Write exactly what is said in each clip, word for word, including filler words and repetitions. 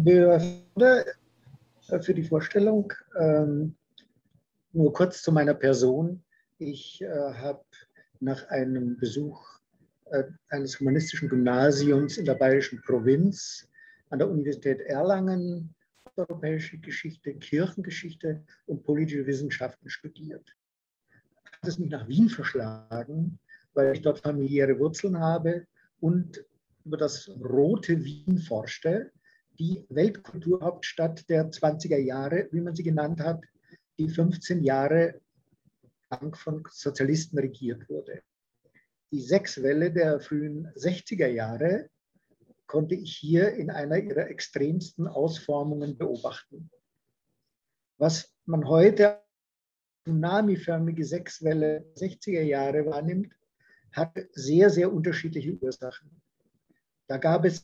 Für die Vorstellung. Ähm, nur kurz zu meiner Person. Ich äh, habe nach einem Besuch äh, eines humanistischen Gymnasiums in der bayerischen Provinz an der Universität Erlangen europäische Geschichte, Kirchengeschichte und politische Wissenschaften studiert. Hat es mich nach Wien verschlagen, weil ich dort familiäre Wurzeln habe und über das rote Wien forschte, die Weltkulturhauptstadt der zwanziger Jahre, wie man sie genannt hat, die fünfzehn Jahre lang von Sozialisten regiert wurde. Die Sechswelle der frühen sechziger Jahre konnte ich hier in einer ihrer extremsten Ausformungen beobachten. Was man heute als tsunamiförmige Sechswelle sechziger Jahre wahrnimmt, hat sehr, sehr unterschiedliche Ursachen. Da gab es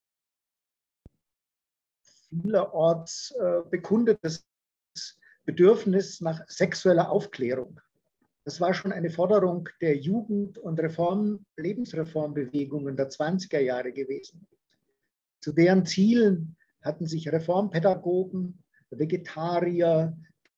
vielerorts äh, bekundetes Bedürfnis nach sexueller Aufklärung. Das war schon eine Forderung der Jugend- und Reform-, Lebensreformbewegungen der zwanziger Jahre gewesen. Zu deren Zielen hatten sich Reformpädagogen, Vegetarier,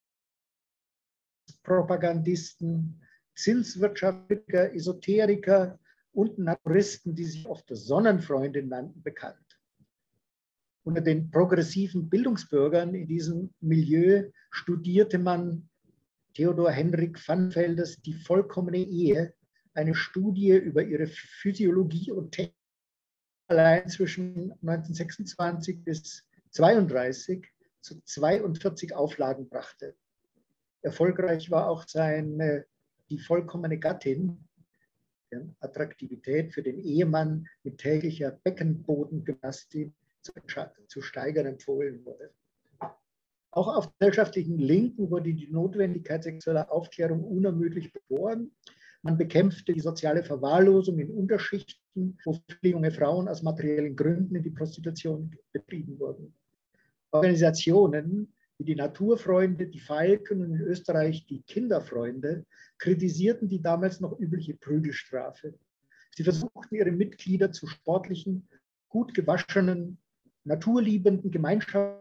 Propagandisten, Zinswirtschaftler, Esoteriker und Naturisten, die sich oft Sonnenfreunde nannten, bekannt. Unter den progressiven Bildungsbürgern in diesem Milieu studierte man Theodor Henrik Pfannfelders Die vollkommene Ehe, eine Studie über ihre Physiologie und Technik, allein zwischen neunzehnhundertsechsundzwanzig bis zweiunddreißig zu zweiundvierzig Auflagen brachte. Erfolgreich war auch seine Die vollkommene Gattin, deren Attraktivität für den Ehemann mit täglicher Beckenbodengymnastik zu, zu steigern empfohlen wurde. Auch auf gesellschaftlichen Linken wurde die Notwendigkeit sexueller Aufklärung unermüdlich beschworen. Man bekämpfte die soziale Verwahrlosung in Unterschichten, wo viele junge Frauen aus materiellen Gründen in die Prostitution betrieben wurden. Organisationen wie die Naturfreunde, die Falken und in Österreich die Kinderfreunde kritisierten die damals noch übliche Prügelstrafe. Sie versuchten, ihre Mitglieder zu sportlichen, gut gewaschenen, naturliebenden Gemeinschaften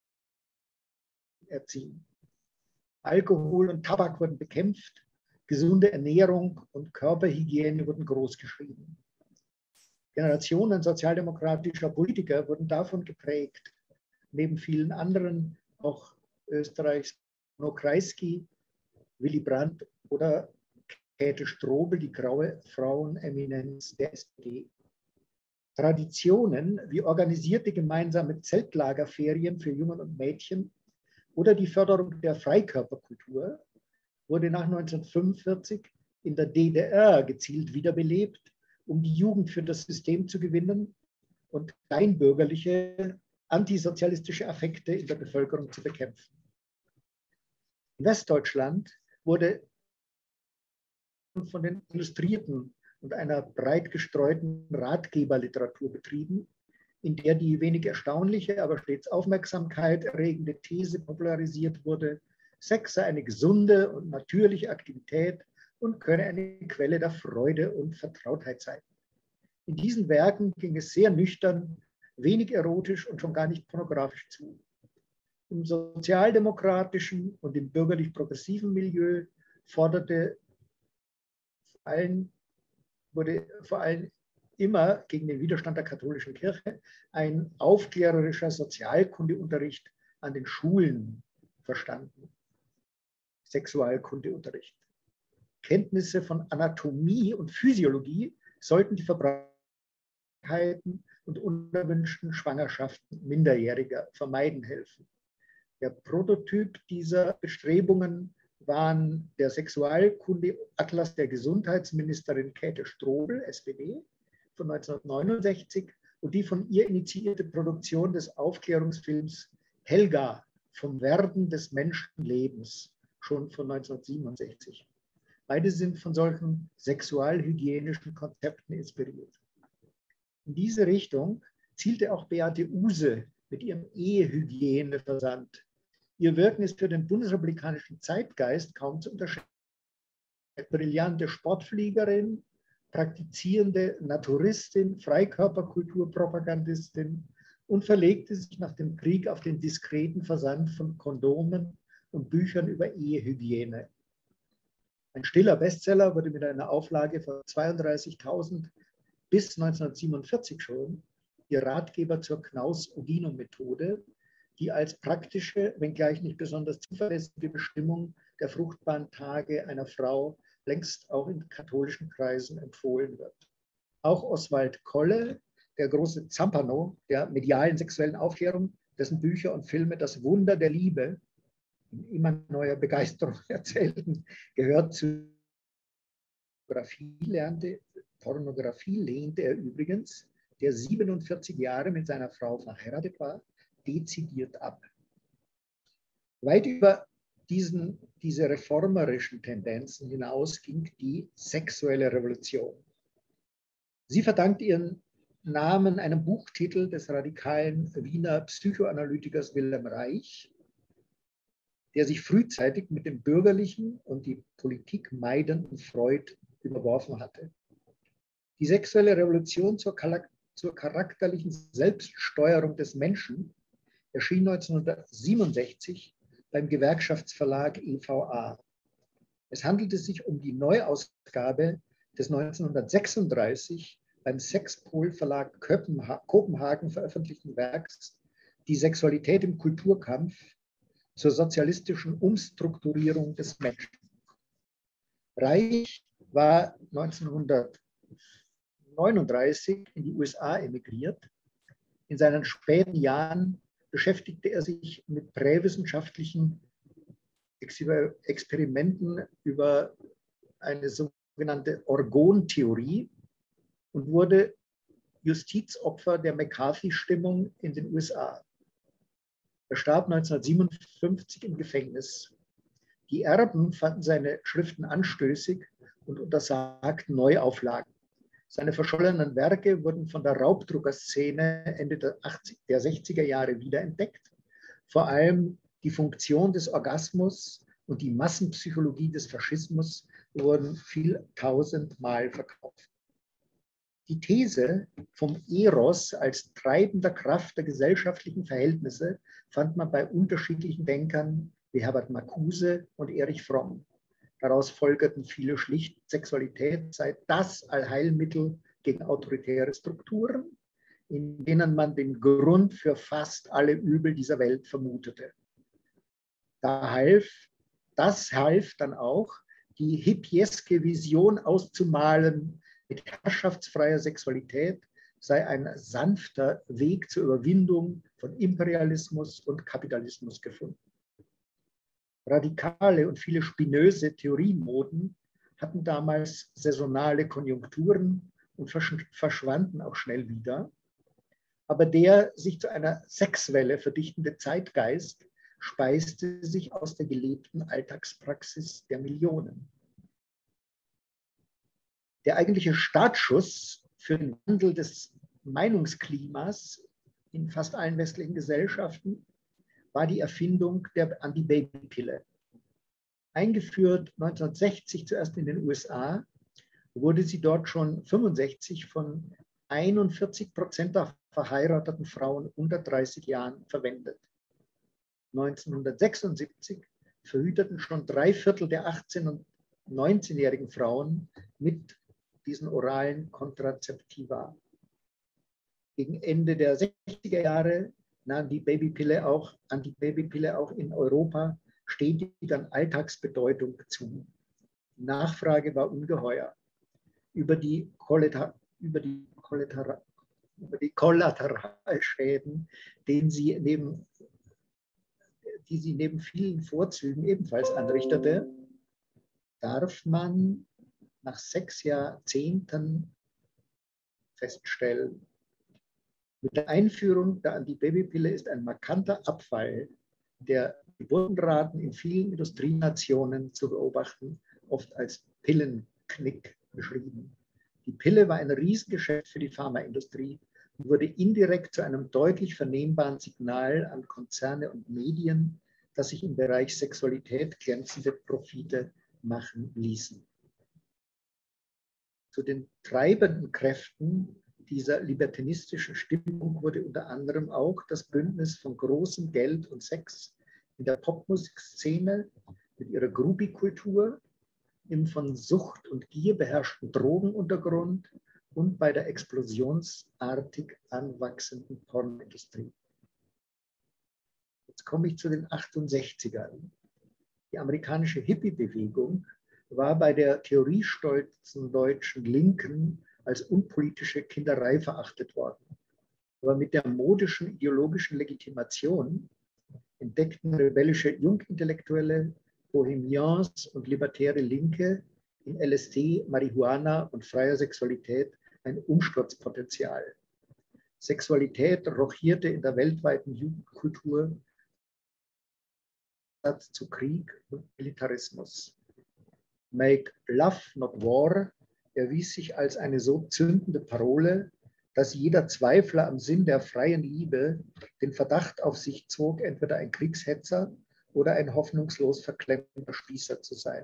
erziehen. Alkohol und Tabak wurden bekämpft, gesunde Ernährung und Körperhygiene wurden großgeschrieben. Generationen sozialdemokratischer Politiker wurden davon geprägt, neben vielen anderen auch Österreichs Bruno Kreisky, Willy Brandt oder Käthe Strobel, die graue Fraueneminenz der S P D. Traditionen wie organisierte gemeinsame Zeltlagerferien für Jungen und Mädchen oder die Förderung der Freikörperkultur wurde nach neunzehnhundertfünfundvierzig in der D D R gezielt wiederbelebt, um die Jugend für das System zu gewinnen und kleinbürgerliche, antisozialistische Affekte in der Bevölkerung zu bekämpfen. In Westdeutschland wurde von den Illustrierten und einer breit gestreuten Ratgeberliteratur betrieben, in der die wenig erstaunliche, aber stets Aufmerksamkeit erregende These popularisiert wurde, Sex sei eine gesunde und natürliche Aktivität und könne eine Quelle der Freude und Vertrautheit sein. In diesen Werken ging es sehr nüchtern, wenig erotisch und schon gar nicht pornografisch zu. Im sozialdemokratischen und im bürgerlich-progressiven Milieu forderte vor allem, wurde vor allem immer gegen den Widerstand der katholischen Kirche ein aufklärerischer Sozialkundeunterricht an den Schulen verstanden. Sexualkundeunterricht. Kenntnisse von Anatomie und Physiologie sollten die Verbrauchbarkeiten und unerwünschten Schwangerschaften Minderjähriger vermeiden helfen. Der Prototyp dieser Bestrebungen waren der Sexualkunde-Atlas der Gesundheitsministerin Käthe Strobel, S P D, von neunzehnhundertneunundsechzig und die von ihr initiierte Produktion des Aufklärungsfilms Helga vom Werden des Menschenlebens, schon von neunzehnhundertsiebenundsechzig. Beide sind von solchen sexualhygienischen Konzepten inspiriert. In diese Richtung zielte auch Beate Uhse mit ihrem Ehehygieneversand. Ihr Wirken ist für den bundesrepublikanischen Zeitgeist kaum zu unterscheiden. Eine brillante Sportfliegerin, praktizierende Naturistin, Freikörperkulturpropagandistin und verlegte sich nach dem Krieg auf den diskreten Versand von Kondomen und Büchern über Ehehygiene. Ein stiller Bestseller wurde mit einer Auflage von zweiunddreißigtausend bis neunzehnhundertsiebenundvierzig schon die Ratgeber zur Knaus-Ogino-Methode, die als praktische, wenngleich nicht besonders zuverlässige Bestimmung der fruchtbaren Tage einer Frau längst auch in katholischen Kreisen empfohlen wird. Auch Oswald Kolle, der große Zampano der medialen sexuellen Aufklärung, dessen Bücher und Filme das Wunder der Liebe in immer neuer Begeisterung erzählten, gehört zu Pornografie lernte. Pornografie lehnte er übrigens, der siebenundvierzig Jahre mit seiner Frau verheiratet war, dezidiert ab. Weit über diesen, diese reformerischen Tendenzen hinaus ging die sexuelle Revolution. Sie verdankt ihren Namen einem Buchtitel des radikalen Wiener Psychoanalytikers Wilhelm Reich, der sich frühzeitig mit dem bürgerlichen und die Politik meidenden Freud überworfen hatte. Die sexuelle Revolution zur, zur charakterlichen Selbststeuerung des Menschen erschien neunzehnhundertsiebenundsechzig beim Gewerkschaftsverlag E V A. Es handelte sich um die Neuausgabe des neunzehnhundertsechsunddreißig beim Sexpol Verlag Kopenhagen veröffentlichten Werks Die Sexualität im Kulturkampf zur sozialistischen Umstrukturierung des Menschen. Reich war neunzehnhundertneununddreißig in die U S A emigriert. In seinen späten Jahren beschäftigte er sich mit präwissenschaftlichen Experimenten über eine sogenannte Orgontheorie und wurde Justizopfer der McCarthy-Stimmung in den U S A. Er starb neunzehnhundertsiebenundfünfzig im Gefängnis. Die Erben fanden seine Schriften anstößig und untersagten Neuauflagen. Seine verschollenen Werke wurden von der Raubdruckerszene Ende der, der sechziger Jahre wiederentdeckt. Vor allem die Funktion des Orgasmus und die Massenpsychologie des Faschismus wurden viel tausendmal verkauft. Die These vom Eros als treibender Kraft der gesellschaftlichen Verhältnisse fand man bei unterschiedlichen Denkern wie Herbert Marcuse und Erich Fromm. Daraus folgerten viele schlicht, Sexualität sei das Allheilmittel gegen autoritäre Strukturen, in denen man den Grund für fast alle Übel dieser Welt vermutete. Da half, das half dann auch, die hippieske Vision auszumalen, mit herrschaftsfreier Sexualität sei ein sanfter Weg zur Überwindung von Imperialismus und Kapitalismus gefunden. Radikale und viele spinöse Theoriemoden hatten damals saisonale Konjunkturen und verschwanden auch schnell wieder. Aber der sich zu einer Sexwelle verdichtende Zeitgeist speiste sich aus der gelebten Alltagspraxis der Millionen. Der eigentliche Startschuss für den Wandel des Meinungsklimas in fast allen westlichen Gesellschaften war die Erfindung der Antibabypille. Eingeführt neunzehnhundertsechzig zuerst in den U S A, wurde sie dort schon fünfundsechzig von einundvierzig Prozent der verheirateten Frauen unter dreißig Jahren verwendet. neunzehnhundertsechsundsiebzig verhüteten schon drei Viertel der achtzehn- und neunzehnjährigen Frauen mit diesen oralen Kontrazeptiva. Gegen Ende der sechziger Jahre nahm die Babypille auch, an die Babypille auch in Europa stetig an Alltagsbedeutung zu. Die Nachfrage war ungeheuer. Über die, Kollater, über die, Kollater, über die Kollateralschäden, den sie neben, die sie neben vielen Vorzügen ebenfalls anrichtete, darf man nach sechs Jahrzehnten feststellen. Mit der Einführung der Antibabypille ist ein markanter Abfall der Geburtenraten in vielen Industrienationen zu beobachten, oft als Pillenknick beschrieben. Die Pille war ein Riesengeschäft für die Pharmaindustrie und wurde indirekt zu einem deutlich vernehmbaren Signal an Konzerne und Medien, dass sich im Bereich Sexualität glänzende Profite machen ließen. Zu den treibenden Kräften dieser libertinistischen Stimmung wurde unter anderem auch das Bündnis von großem Geld und Sex in der Popmusikszene mit ihrer Groupie-Kultur, im von Sucht und Gier beherrschten Drogenuntergrund und bei der explosionsartig anwachsenden Pornindustrie. Jetzt komme ich zu den achtundsechzigern. Die amerikanische Hippie-Bewegung war bei der theoriestolzen deutschen Linken als unpolitische Kinderei verachtet worden. Aber mit der modischen ideologischen Legitimation entdeckten rebellische Jungintellektuelle, Bohemians und libertäre Linke in L S D, Marihuana und freier Sexualität ein Umsturzpotenzial. Sexualität rochierte in der weltweiten Jugendkultur zu Krieg und Militarismus. Make Love Not War erwies sich als eine so zündende Parole, dass jeder Zweifler am Sinn der freien Liebe den Verdacht auf sich zog, entweder ein Kriegshetzer oder ein hoffnungslos verklemmter Spießer zu sein.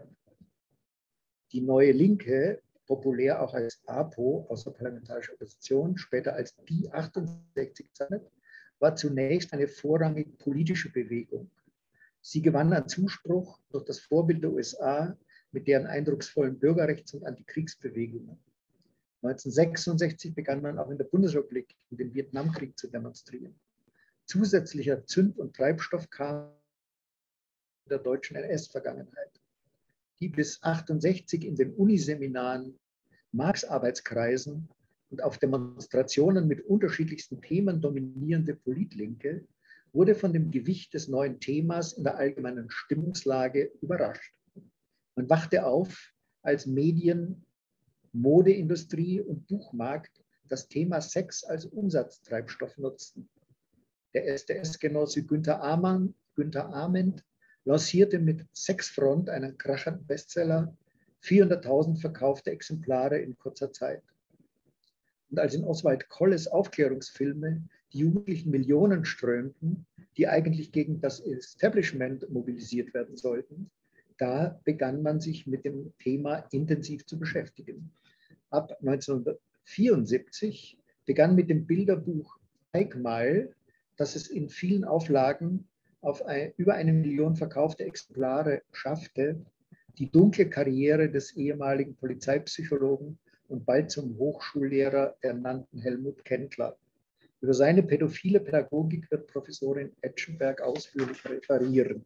Die Neue Linke, populär auch als A P O, außerparlamentarische Opposition, später als die achtundsechzig bezeichnet, war zunächst eine vorrangig politische Bewegung. Sie gewann an Zuspruch durch das Vorbild der U S A mit deren eindrucksvollen Bürgerrechts- und Antikriegsbewegungen. neunzehnhundertsechsundsechzig begann man auch in der Bundesrepublik in den Vietnamkrieg zu demonstrieren. Zusätzlicher Zünd- und Treibstoff kam in der deutschen N S-Vergangenheit, die bis achtundsechzig in den Uniseminaren, Marx-Arbeitskreisen und auf Demonstrationen mit unterschiedlichsten Themen dominierende Politlinke wurde von dem Gewicht des neuen Themas in der allgemeinen Stimmungslage überrascht. Man wachte auf, als Medien, Modeindustrie und Buchmarkt das Thema Sex als Umsatztreibstoff nutzten. Der S D S-Genosse Günther Amann, Günther Ament lancierte mit Sexfront einen krachenden Bestseller, vierhunderttausend verkaufte Exemplare in kurzer Zeit. Und als in Oswald Kolles Aufklärungsfilme die Jugendlichen Millionen strömten, die eigentlich gegen das Establishment mobilisiert werden sollten, da begann man sich mit dem Thema intensiv zu beschäftigen. Ab neunzehnhundertvierundsiebzig begann mit dem Bilderbuch Zeig mal, das es in vielen Auflagen auf ein, über eine Million verkaufte Exemplare schaffte, die dunkle Karriere des ehemaligen Polizeipsychologen und bald zum Hochschullehrer ernannten Helmut Kendler. Über seine pädophile Pädagogik wird Professorin Etchenberg ausführlich referieren.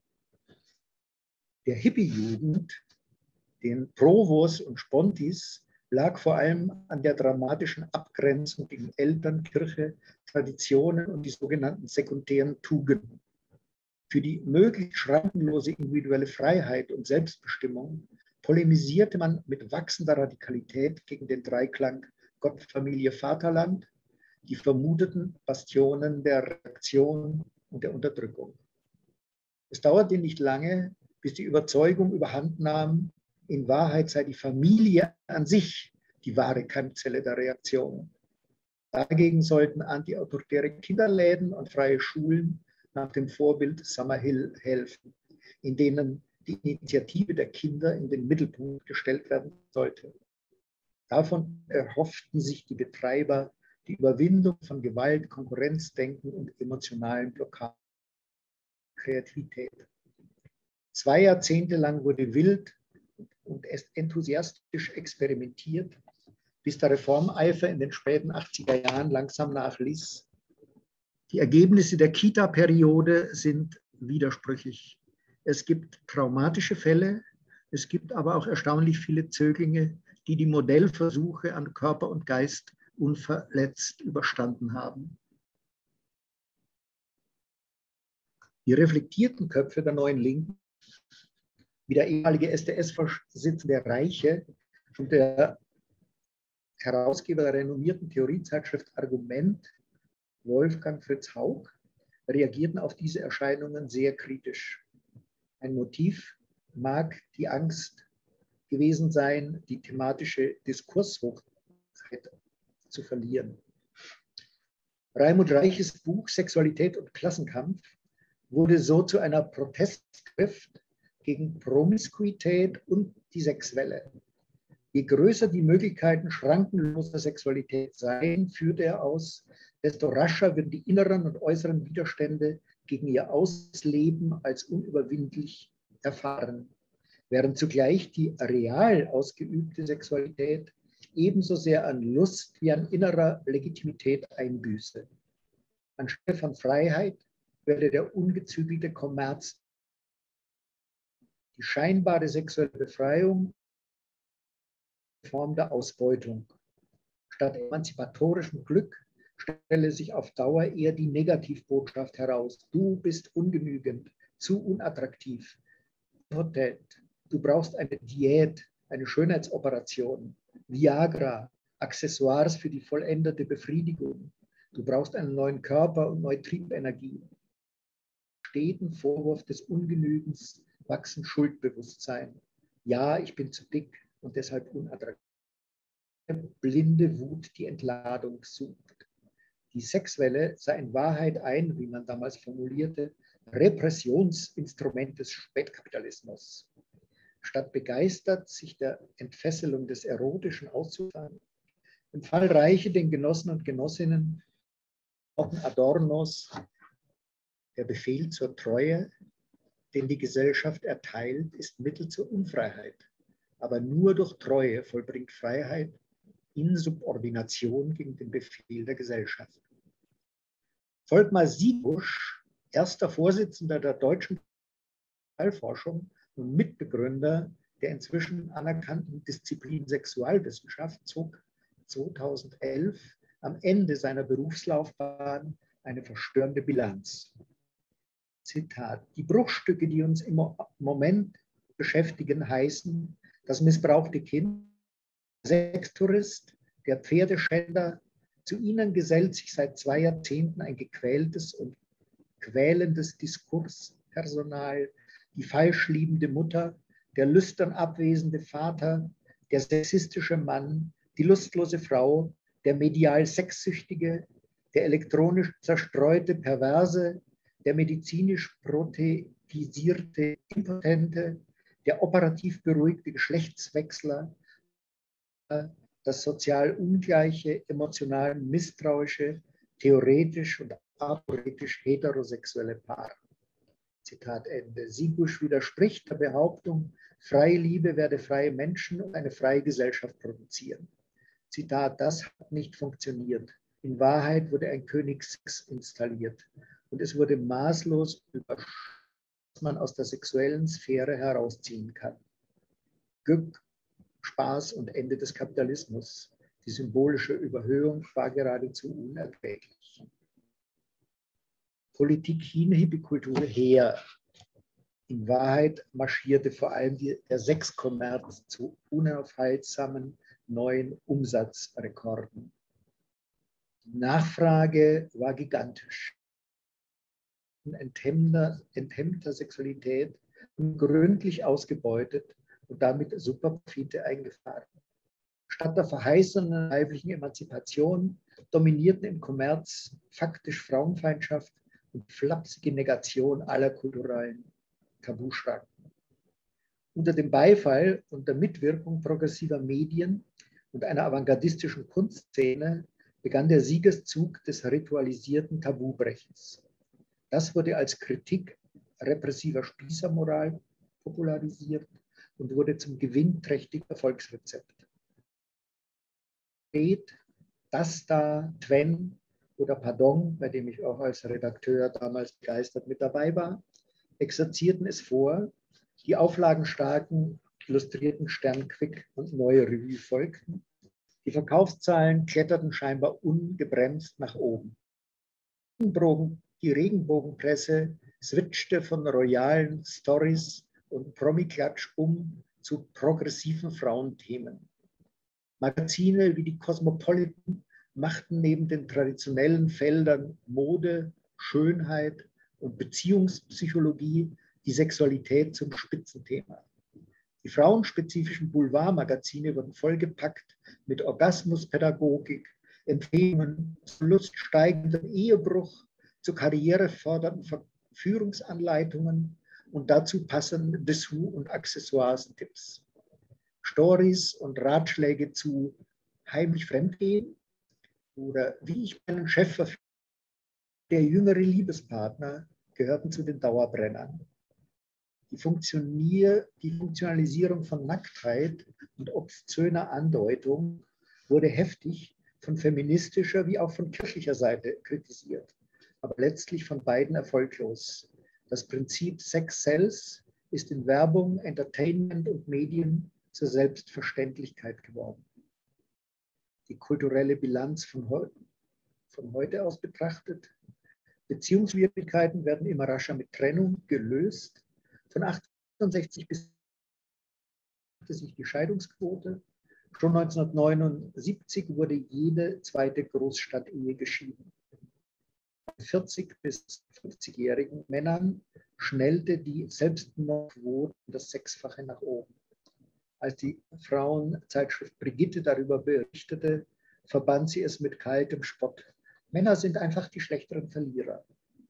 Der Hippie-Jugend, den Provos und Spontis, lag vor allem an der dramatischen Abgrenzung gegen Eltern, Kirche, Traditionen und die sogenannten sekundären Tugenden. Für die möglichst schrankenlose individuelle Freiheit und Selbstbestimmung polemisierte man mit wachsender Radikalität gegen den Dreiklang Gott, Familie, Vaterland, die vermuteten Bastionen der Reaktion und der Unterdrückung. Es dauerte nicht lange, bis die Überzeugung überhandnahm, in Wahrheit sei die Familie an sich die wahre Keimzelle der Reaktion. Dagegen sollten antiautoritäre Kinderläden und freie Schulen nach dem Vorbild Summerhill helfen, in denen die Initiative der Kinder in den Mittelpunkt gestellt werden sollte. Davon erhofften sich die Betreiber die Überwindung von Gewalt, Konkurrenzdenken und emotionalen Blockaden. Kreativität. Zwei Jahrzehnte lang wurde wild und enthusiastisch experimentiert, bis der Reformeifer in den späten achtziger Jahren langsam nachließ. Die Ergebnisse der Kita-Periode sind widersprüchlich. Es gibt traumatische Fälle, es gibt aber auch erstaunlich viele Zöglinge, die die Modellversuche an Körper und Geist unverletzt überstanden haben. Die reflektierten Köpfe der neuen Linken, wie der ehemalige S D S-Vorsitzende Reiche und der Herausgeber der renommierten Theoriezeitschrift Argument, Wolfgang Fritz Haug, reagierten auf diese Erscheinungen sehr kritisch. Ein Motiv mag die Angst gewesen sein, die thematische Diskurshochheit zu verlieren. Raimund Reiches Buch Sexualität und Klassenkampf wurde so zu einer Protestschrift gegen Promiskuität und die Sexwelle. Je größer die Möglichkeiten schrankenloser Sexualität seien, führte er aus, desto rascher werden die inneren und äußeren Widerstände gegen ihr Ausleben als unüberwindlich erfahren, während zugleich die real ausgeübte Sexualität ebenso sehr an Lust wie an innerer Legitimität einbüße. Anstelle von Freiheit werde der ungezügelte Kommerz, die scheinbare sexuelle Befreiung, Form der Ausbeutung. Statt emanzipatorischem Glück stelle sich auf Dauer eher die Negativbotschaft heraus. Du bist ungenügend, zu unattraktiv, potent. Du brauchst eine Diät, eine Schönheitsoperation, Viagra, Accessoires für die vollendete Befriedigung. Du brauchst einen neuen Körper und neue Triebenergie. Steten Vorwurf des Ungenügens wachsen Schuldbewusstsein. Ja, ich bin zu dick und deshalb unattraktiv. Blinde Wut die Entladung sucht. Die Sexwelle sei in Wahrheit ein, wie man damals formulierte, Repressionsinstrument des Spätkapitalismus. Statt begeistert, sich der Entfesselung des Erotischen auszufahren, empfahl Reiche den Genossen und Genossinnen auch Adornos der Befehl zur Treue, den die Gesellschaft erteilt, ist Mittel zur Unfreiheit. Aber nur durch Treue vollbringt Freiheit in Subordination gegen den Befehl der Gesellschaft. Volkmar Siebusch, erster Vorsitzender der deutschen Sexualforschung und Mitbegründer der inzwischen anerkannten Disziplin Sexualwissenschaft, zog zweitausendelf am Ende seiner Berufslaufbahn eine verstörende Bilanz. Zitat: Die Bruchstücke, die uns im Moment beschäftigen, heißen das missbrauchte Kind, der Sextourist, der Pferdeschänder. Zu ihnen gesellt sich seit zwei Jahrzehnten ein gequältes und quälendes Diskurspersonal, die falsch liebende Mutter, der lüstern abwesende Vater, der sexistische Mann, die lustlose Frau, der medial Sexsüchtige, der elektronisch zerstreute Perverse, der medizinisch prothetisierte Impotente, der operativ beruhigte Geschlechtswechsler, das sozial ungleiche, emotional misstrauische, theoretisch und aporetisch heterosexuelle Paar. Zitat Ende. Siebusch widerspricht der Behauptung, freie Liebe werde freie Menschen und eine freie Gesellschaft produzieren. Zitat: Das hat nicht funktioniert. In Wahrheit wurde ein Königssex installiert und es wurde maßlos überschätzt, was man aus der sexuellen Sphäre herausziehen kann. Glück, Spaß und Ende des Kapitalismus. Die symbolische Überhöhung war geradezu unerträglich. Politik hin, Hippie-Kultur her. In Wahrheit marschierte vor allem die, der Sexkommerz zu unaufhaltsamen neuen Umsatzrekorden. Die Nachfrage war gigantisch. Enthemmter, enthemmter Sexualität gründlich ausgebeutet und damit Superprofite eingefahren. Statt der verheißenen weiblichen Emanzipation dominierten im Kommerz faktisch Frauenfeindschaft und flapsige Negation aller kulturellen Tabuschranken. Unter dem Beifall und der Mitwirkung progressiver Medien und einer avantgardistischen Kunstszene begann der Siegeszug des ritualisierten Tabubrechens. Das wurde als Kritik repressiver Spießermoral popularisiert und wurde zum gewinnträchtigen Erfolgsrezept. Das da, Twen oder Pardon, bei dem ich auch als Redakteur damals begeistert mit dabei war, exerzierten es vor. Die auflagenstarken, illustrierten Sternquick und Neue Revue folgten. Die Verkaufszahlen kletterten scheinbar ungebremst nach oben. Die Regenbogenpresse switchte von royalen Stories und Promi-Klatsch um zu progressiven Frauenthemen. Magazine wie die Cosmopolitan machten neben den traditionellen Feldern Mode, Schönheit und Beziehungspsychologie die Sexualität zum Spitzenthema. Die frauenspezifischen Boulevardmagazine wurden vollgepackt mit Orgasmuspädagogik, Empfehlungen zu luststeigendem Ehebruch, zu karrierefördernden Führungsanleitungen und dazu passenden Dessous- und Accessoires-Tipps. Stories und Ratschläge zu heimlich Fremdgehen oder wie ich meinen Chef verführe. Der jüngere Liebespartner gehörten zu den Dauerbrennern. Die, Funktionier, die Funktionalisierung von Nacktheit und obszöner Andeutung wurde heftig von feministischer wie auch von kirchlicher Seite kritisiert, aber letztlich von beiden erfolglos. Das Prinzip Sex sells ist in Werbung, Entertainment und Medien zur Selbstverständlichkeit geworden. Die kulturelle Bilanz von, heu von heute aus betrachtet: Beziehungsschwierigkeiten werden immer rascher mit Trennung gelöst. Von achtundsechzig bis sich die Scheidungsquote. Schon neunzehnhundertneunundsiebzig wurde jede zweite Großstadtehe geschieden. Bei vierzig bis fünfzigjährigen Männern schnellte die Selbstmordquote um das Sechsfache nach oben. Als die Frauenzeitschrift Brigitte darüber berichtete, verband sie es mit kaltem Spott. Männer sind einfach die schlechteren Verlierer.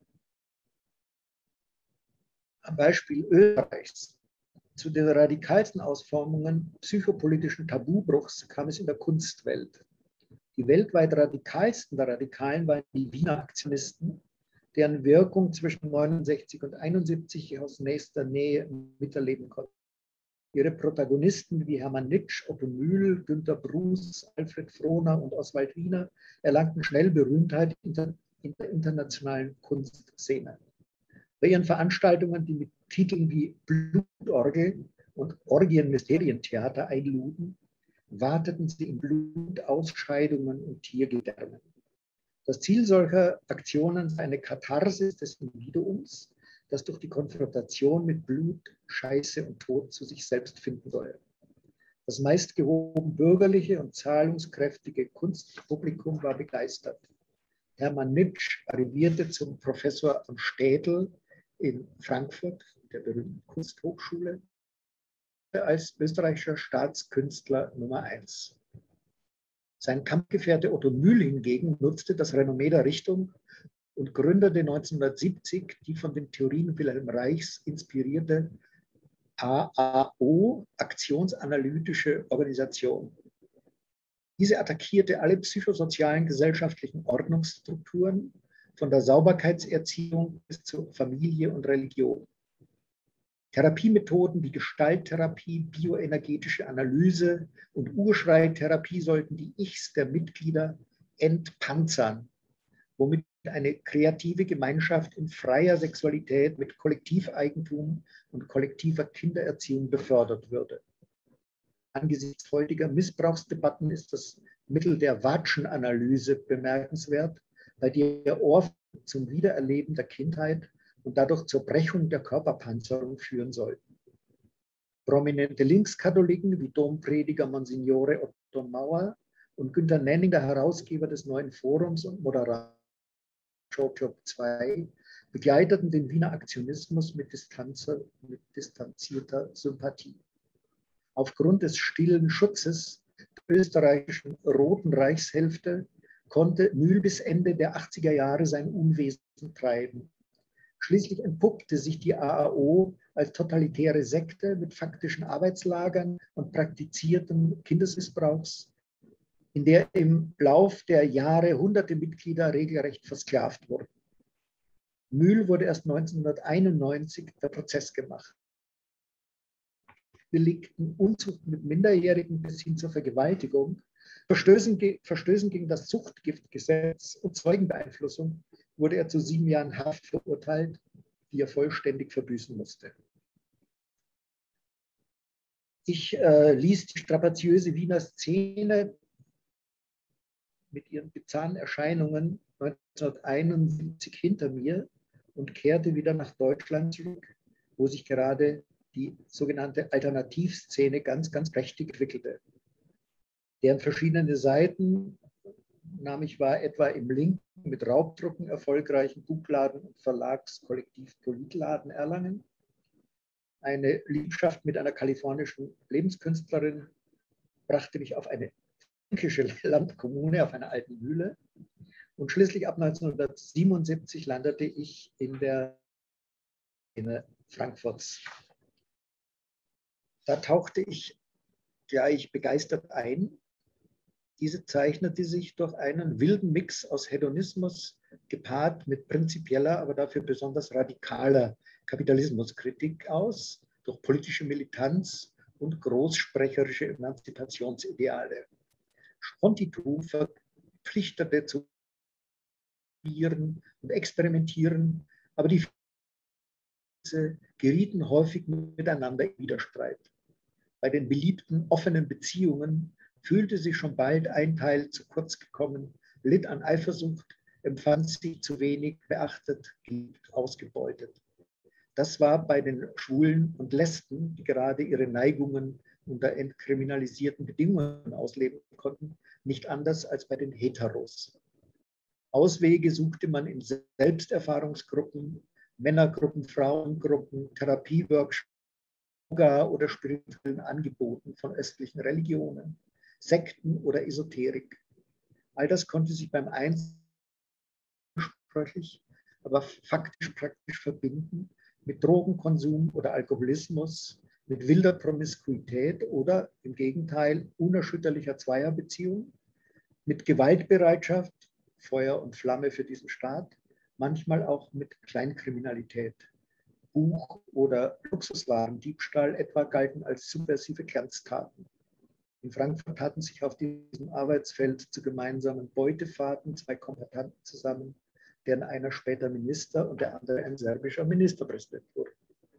Am Beispiel Österreichs. Zu den radikalsten Ausformungen psychopolitischen Tabubruchs kam es in der Kunstwelt. Die weltweit radikalsten der Radikalen waren die Wiener Aktionisten, deren Wirkung zwischen neunundsechzig und einundsiebzig aus nächster Nähe miterleben konnten. Ihre Protagonisten wie Hermann Nitsch, Otto Mühl, Günter Bruß, Alfred Frohner und Oswald Wiener erlangten schnell Berühmtheit in der internationalen Kunstszene. Bei ihren Veranstaltungen, die mit Titeln wie Blutorgel und Orgien-Mysterientheater einluden, warteten sie in Blutausscheidungen und Tiergedärmen. Das Ziel solcher Aktionen sei eine Katharsis des Individuums, das durch die Konfrontation mit Blut, Scheiße und Tod zu sich selbst finden soll. Das meist gehoben bürgerliche und zahlungskräftige Kunstpublikum war begeistert. Hermann Nitsch arrivierte zum Professor am Städel in Frankfurt, der berühmten Kunsthochschule, als österreichischer Staatskünstler Nummer eins. Sein Kampfgefährte Otto Mühl hingegen nutzte das Renommee der Richtung und gründete neunzehnhundertsiebzig die von den Theorien Wilhelm Reichs inspirierte A A O, Aktionsanalytische Organisation. Diese attackierte alle psychosozialen gesellschaftlichen Ordnungsstrukturen, von der Sauberkeitserziehung bis zur Familie und Religion. Therapiemethoden wie Gestalttherapie, bioenergetische Analyse und Urschreitherapie sollten die Ichs der Mitglieder entpanzern, womit eine kreative Gemeinschaft in freier Sexualität mit Kollektiveigentum und kollektiver Kindererziehung befördert würde. Angesichts heutiger Missbrauchsdebatten ist das Mittel der Watschen-Analyse bemerkenswert, bei der Ohrfeigen zum Wiedererleben der Kindheit und dadurch zur Brechung der Körperpanzerung führen sollten. Prominente Linkskatholiken wie Domprediger Monsignore Otto Mauer und Günter Nenning, der Herausgeber des Neuen Forums und Moderator Showclub zwei, begleiteten den Wiener Aktionismus mit, mit distanzierter Sympathie. Aufgrund des stillen Schutzes der österreichischen Roten Reichshälfte konnte Mühl bis Ende der achtziger Jahre sein Unwesen treiben. Schließlich entpuppte sich die A A O als totalitäre Sekte mit faktischen Arbeitslagern und praktiziertem Kindesmissbrauchs, in der im Lauf der Jahre hunderte Mitglieder regelrecht versklavt wurden. Mühl wurde erst neunzehnhunderteinundneunzig per Prozess gemacht. Belegten Unzucht mit Minderjährigen bis hin zur Vergewaltigung, Verstößen, Verstößen gegen das Zuchtgiftgesetz und Zeugenbeeinflussung wurde er zu sieben Jahren Haft verurteilt, die er vollständig verbüßen musste. Ich äh, ließ die strapaziöse Wiener Szene mit ihren bizarren Erscheinungen neunzehnhunderteinundsiebzig hinter mir und kehrte wieder nach Deutschland zurück, wo sich gerade die sogenannte Alternativszene ganz, ganz prächtig entwickelte. Deren verschiedene Seiten nahm ich wahr, etwa im linken, mit Raubdrucken erfolgreichen Buchladen und Verlagskollektiv Politladen Erlangen, eine Liebschaft mit einer kalifornischen Lebenskünstlerin brachte mich auf eine fränkische Landkommune, auf einer alten Mühle, und schließlich ab neunzehnhundertsiebenundsiebzig landete ich in der Szene Frankfurts. Da tauchte ich gleich begeistert ein. Diese zeichnete sich durch einen wilden Mix aus Hedonismus, gepaart mit prinzipieller, aber dafür besonders radikaler Kapitalismuskritik aus, durch politische Militanz und großsprecherische Emanzipationsideale. Spontitum verpflichtete zu und experimentieren, aber die gerieten häufig miteinander in Widerstreit. Bei den beliebten offenen Beziehungen fühlte sich schon bald ein Teil zu kurz gekommen, litt an Eifersucht, empfand sich zu wenig beachtet, geliebt, ausgebeutet. Das war bei den Schwulen und Lesben, die gerade ihre Neigungen unter entkriminalisierten Bedingungen ausleben konnten, nicht anders als bei den Heteros. Auswege suchte man in Selbsterfahrungsgruppen, Männergruppen, Frauengruppen, Therapieworkshops oder spirituellen Angeboten von östlichen Religionen, Sekten oder Esoterik. All das konnte sich beim Einzelnen sprachlich, aber faktisch praktisch verbinden mit Drogenkonsum oder Alkoholismus, mit wilder Promiskuität oder im Gegenteil unerschütterlicher Zweierbeziehung, mit Gewaltbereitschaft, Feuer und Flamme für diesen Staat, manchmal auch mit Kleinkriminalität. Buch- oder Luxuswarendiebstahl etwa galten als subversive Glanztaten. In Frankfurt hatten sich auf diesem Arbeitsfeld zu gemeinsamen Beutefahrten zwei Kombattanten zusammen, deren einer später Minister und der andere ein serbischer Ministerpräsident wurde.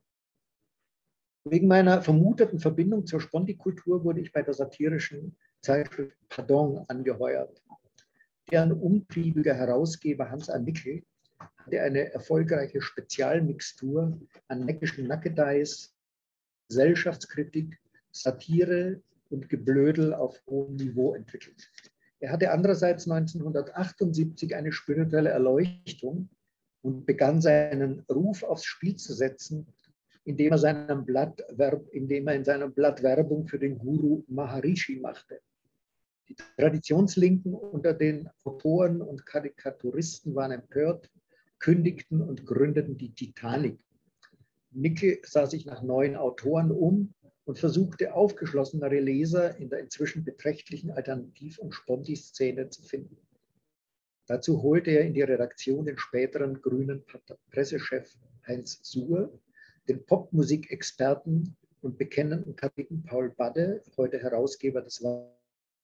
Wegen meiner vermuteten Verbindung zur Spontikultur wurde ich bei der satirischen Zeitschrift Pardon angeheuert. Deren umtriebiger Herausgeber Hans-A. Nickel hatte eine erfolgreiche Spezialmixtur an neckischen Nackedeis, Gesellschaftskritik, Satire und Geblödel auf hohem Niveau entwickelt. Er hatte andererseits neunzehnhundertachtundsiebzig eine spirituelle Erleuchtung und begann seinen Ruf aufs Spiel zu setzen, indem er, seinem Blatt, indem er in seinem Blatt Werbung für den Guru Maharishi machte. Die Traditionslinken unter den Autoren und Karikaturisten waren empört, kündigten und gründeten die Titanic. Nickel sah sich nach neuen Autoren um und versuchte, aufgeschlossenere Leser in der inzwischen beträchtlichen Alternativ- und Sponti-Szene zu finden. Dazu holte er in die Redaktion den späteren grünen Pressechef Heinz Suhr, den Popmusikexperten und bekennenden Katholiken Paul Badde, heute Herausgeber des War.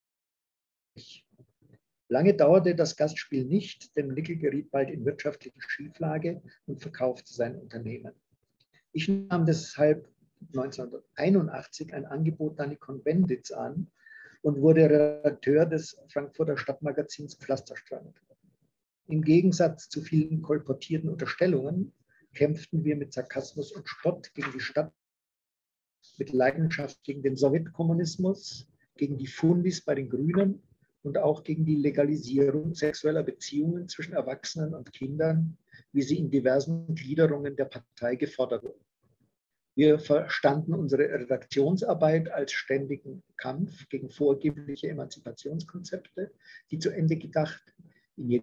Lange dauerte das Gastspiel nicht, denn Nickel geriet bald in wirtschaftliche Schieflage und verkaufte sein Unternehmen. Ich nahm deshalb neunzehnhunderteinundachtzig ein Angebot Dani Cohn-Bendits an und wurde Redakteur des Frankfurter Stadtmagazins Pflasterstrand. Im Gegensatz zu vielen kolportierten Unterstellungen kämpften wir mit Sarkasmus und Spott gegen die Stadt, mit Leidenschaft gegen den Sowjetkommunismus, gegen die Fundis bei den Grünen und auch gegen die Legalisierung sexueller Beziehungen zwischen Erwachsenen und Kindern, wie sie in diversen Gliederungen der Partei gefordert wurden. Wir verstanden unsere Redaktionsarbeit als ständigen Kampf gegen vorgebliche Emanzipationskonzepte, die zu Ende gedacht in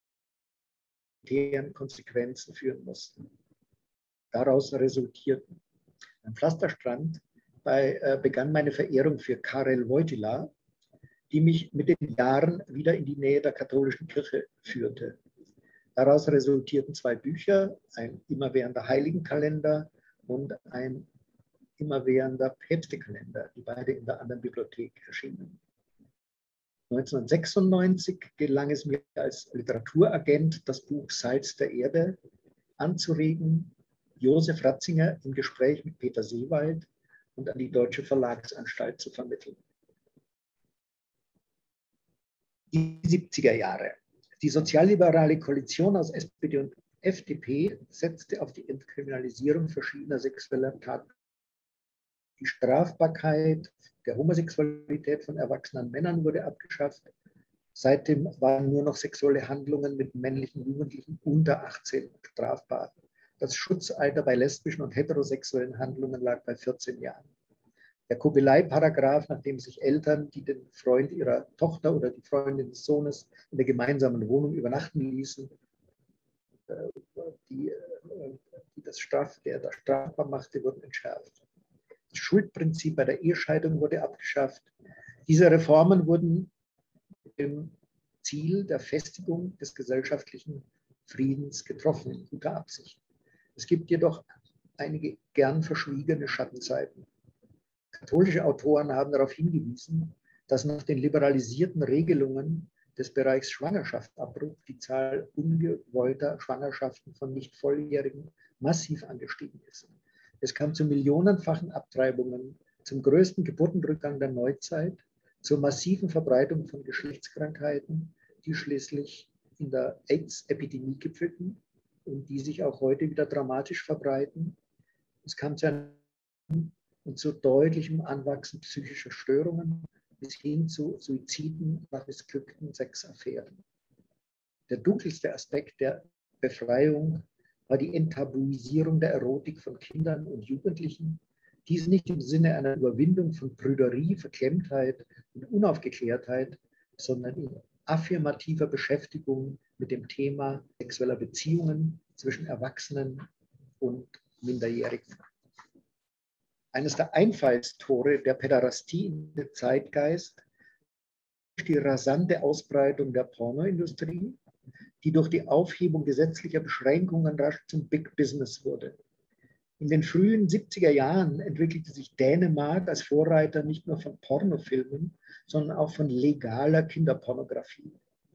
ihren Konsequenzen führen mussten. Daraus resultierten. Am Pflasterstrand bei, äh, begann meine Verehrung für Karel Wojtyla, die mich mit den Jahren wieder in die Nähe der katholischen Kirche führte. Daraus resultierten zwei Bücher, ein immerwährender Heiligenkalender und ein immerwährender Päpstekalender, die beide in der anderen Bibliothek erschienen. neunzehnhundertsechsundneunzig gelang es mir als Literaturagent, das Buch Salz der Erde anzuregen, Josef Ratzinger im Gespräch mit Peter Seewald und an die Deutsche Verlagsanstalt zu vermitteln. Die siebziger Jahre. Die sozialliberale Koalition aus S P D und F D P setzte auf die Entkriminalisierung verschiedener sexueller Taten. Die Strafbarkeit der Homosexualität von erwachsenen Männern wurde abgeschafft. Seitdem waren nur noch sexuelle Handlungen mit männlichen Jugendlichen unter achtzehn strafbar. Das Schutzalter bei lesbischen und heterosexuellen Handlungen lag bei vierzehn Jahren. Der Kugelei-Paragraph, nach dem sich Eltern, die den Freund ihrer Tochter oder die Freundin des Sohnes in der gemeinsamen Wohnung übernachten ließen, die, die das Straf, der das strafbar machte, wurden entschärft. Das Schuldprinzip bei der Ehescheidung wurde abgeschafft. Diese Reformen wurden mit dem Ziel der Festigung des gesellschaftlichen Friedens getroffen, in guter Absicht. Es gibt jedoch einige gern verschwiegene Schattenseiten. Katholische Autoren haben darauf hingewiesen, dass nach den liberalisierten Regelungen des Bereichs Schwangerschaftsabbruch die Zahl ungewollter Schwangerschaften von nicht Volljährigen massiv angestiegen ist. Es kam zu millionenfachen Abtreibungen, zum größten Geburtenrückgang der Neuzeit, zur massiven Verbreitung von Geschlechtskrankheiten, die schließlich in der AIDS-Epidemie gipfelten und die sich auch heute wieder dramatisch verbreiten. Es kam zu einem und zu deutlichem Anwachsen psychischer Störungen bis hin zu Suiziden nach missglückten Sexaffären. Der dunkelste Aspekt der Befreiung war die Enttabuisierung der Erotik von Kindern und Jugendlichen. Dies nicht im Sinne einer Überwindung von Prüderie, Verklemmtheit und Unaufgeklärtheit, sondern in affirmativer Beschäftigung mit dem Thema sexueller Beziehungen zwischen Erwachsenen und Minderjährigen. Eines der Einfallstore der Päderastie in den Zeitgeist ist die rasante Ausbreitung der Pornoindustrie, die durch die Aufhebung gesetzlicher Beschränkungen rasch zum Big Business wurde. In den frühen siebziger Jahren entwickelte sich Dänemark als Vorreiter nicht nur von Pornofilmen, sondern auch von legaler Kinderpornografie.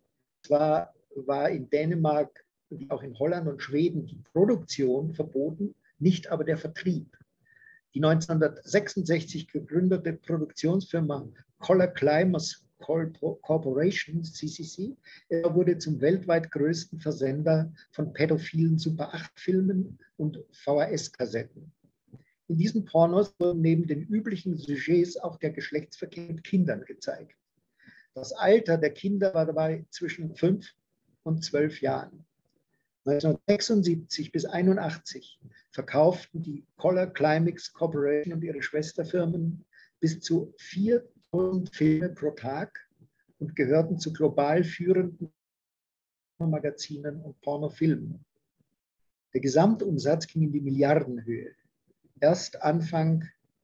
Zwar war in Dänemark, wie auch in Holland und Schweden, die Produktion verboten, nicht aber der Vertrieb. Die neunzehnhundertsechsundsechzig gegründete Produktionsfirma Color Climbers Corporation, C C C, wurde zum weltweit größten Versender von pädophilen Super acht Filmen und V H S-Kassetten. In diesen Pornos wurden neben den üblichen Sujets auch der Geschlechtsverkehr mit Kindern gezeigt. Das Alter der Kinder war dabei zwischen fünf und zwölf Jahren. neunzehnhundertsechsundsiebzig bis einundachtzig verkauften die Color Climax Corporation und ihre Schwesterfirmen bis zu viertausend Filme pro Tag und gehörten zu global führenden Pornomagazinen und Pornofilmen. Der Gesamtumsatz ging in die Milliardenhöhe. Erst Anfang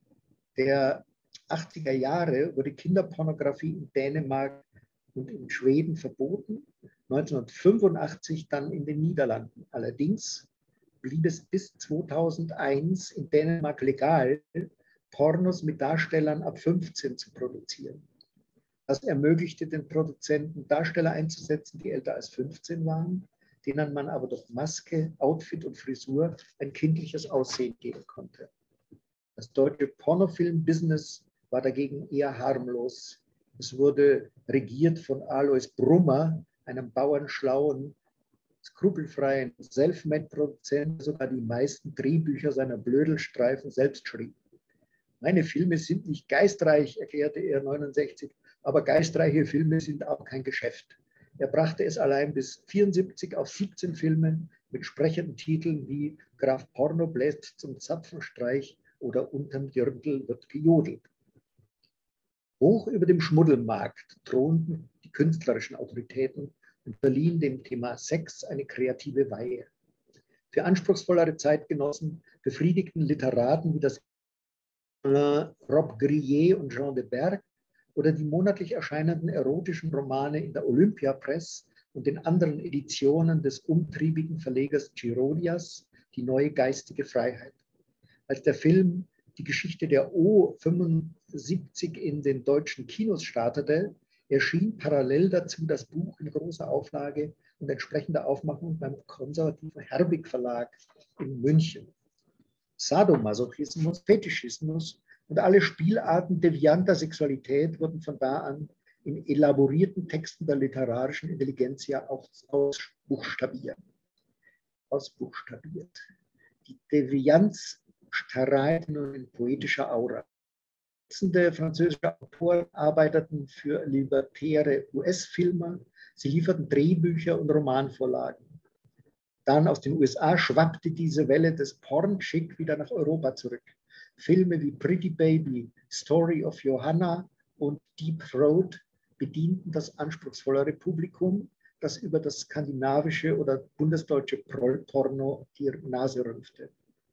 der achtziger Jahre wurde Kinderpornografie in Dänemark und in Schweden verboten, neunzehnhundertfünfundachtzig dann in den Niederlanden. Allerdings blieb es bis zweitausendeins in Dänemark legal, Pornos mit Darstellern ab fünfzehn zu produzieren. Das ermöglichte den Produzenten, Darsteller einzusetzen, die älter als fünfzehn waren, denen man aber durch Maske, Outfit und Frisur ein kindliches Aussehen geben konnte. Das deutsche Pornofilm-Business war dagegen eher harmlos. Es wurde regiert von Alois Brummer, einem bauernschlauen, skrupelfreien Selfmade-Produzenten, der sogar die meisten Drehbücher seiner Blödelstreifen selbst schrieb. Meine Filme sind nicht geistreich, erklärte er neunundsechzig, aber geistreiche Filme sind auch kein Geschäft. Er brachte es allein bis vierundsiebzig auf siebzehn Filme mit sprechenden Titeln wie Graf Porno bläst zum Zapfenstreich oder Unterm Dirndl wird gejodelt. Hoch über dem Schmuddelmarkt thronten die künstlerischen Autoritäten und verliehen dem Thema Sex eine kreative Weihe. Für anspruchsvollere Zeitgenossen befriedigten Literaten wie das Rob Grillet und Jean de Berg oder die monatlich erscheinenden erotischen Romane in der Olympia Press und den anderen Editionen des umtriebigen Verlegers Girodias die neue geistige Freiheit. Als der Film Die Geschichte der O fünfundsiebzig in den deutschen Kinos startete, erschien parallel dazu das Buch in großer Auflage und entsprechender Aufmachung beim konservativen Herbig Verlag in München. Sadomasochismus, Fetischismus und alle Spielarten devianter Sexualität wurden von da an in elaborierten Texten der literarischen Intelligenzia ausbuchstabiert. ausbuchstabiert. Die Devianz strahlt nun in poetischer Aura. Dutzende französische Autoren arbeiteten für libertäre U S-Filmer. Sie lieferten Drehbücher und Romanvorlagen. Dann aus den U S A schwappte diese Welle des Porn-Chic wieder nach Europa zurück. Filme wie Pretty Baby, Story of Johanna und Deep Throat bedienten das anspruchsvollere Publikum, das über das skandinavische oder bundesdeutsche Porno die Nase rümpfte.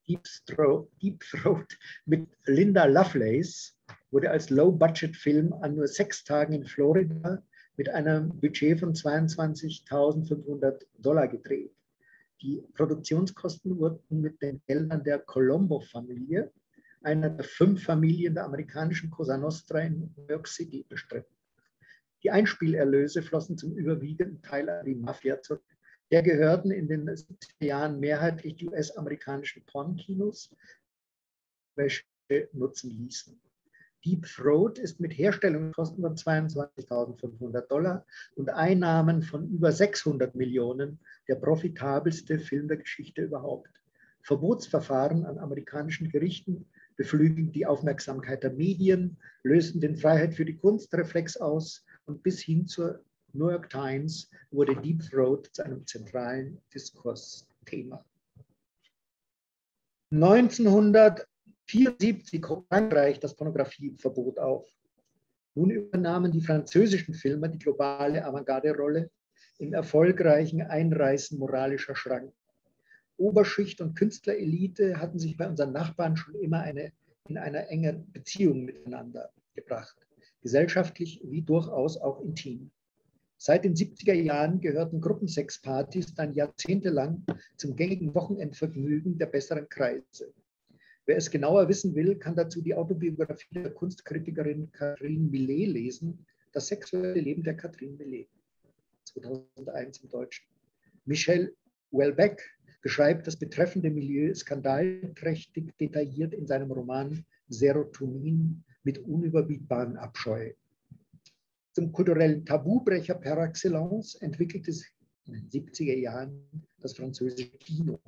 Deep Throat, Deep Throat mit Linda Lovelace wurde als Low-Budget-Film an nur sechs Tagen in Florida mit einem Budget von zweiundzwanzigtausendfünfhundert Dollar gedreht. Die Produktionskosten wurden mit den Geldern der Colombo-Familie, einer der fünf Familien der amerikanischen Cosa Nostra in New York City, bestritten. Die Einspielerlöse flossen zum überwiegenden Teil an die Mafia zurück. Der gehörten in den siebziger Jahren mehrheitlich die U S-amerikanischen Pornkinos, welche nutzen ließen. Deep Throat ist mit Herstellungskosten von zweiundzwanzigtausendfünfhundert Dollar und Einnahmen von über sechshundert Millionen der profitabelste Film der Geschichte überhaupt. Verbotsverfahren an amerikanischen Gerichten beflügelten die Aufmerksamkeit der Medien, lösten den Freiheit für die Kunstreflex aus und bis hin zur New York Times wurde Deep Throat zu einem zentralen Diskursthema. neunzehnhundertvierundsiebzig hob Frankreich das Pornografieverbot auf. Nun übernahmen die französischen Filmer die globale Avantgarde-Rolle im erfolgreichen Einreißen moralischer Schranken. Oberschicht und Künstlerelite hatten sich bei unseren Nachbarn schon immer eine, in einer engen Beziehung miteinander gebracht, gesellschaftlich wie durchaus auch intim. Seit den siebziger Jahren gehörten Gruppensexpartys dann jahrzehntelang zum gängigen Wochenendvergnügen der besseren Kreise. Wer es genauer wissen will, kann dazu die Autobiografie der Kunstkritikerin Catherine Millet lesen, Das sexuelle Leben der Catherine Millet, zweitausendeins im Deutschen. Michel Houellebecq beschreibt das betreffende Milieu skandalträchtig detailliert in seinem Roman Serotonin mit unüberbietbarem Abscheu. Zum kulturellen Tabubrecher par excellence entwickelte sich in den siebziger Jahren das französische Kino.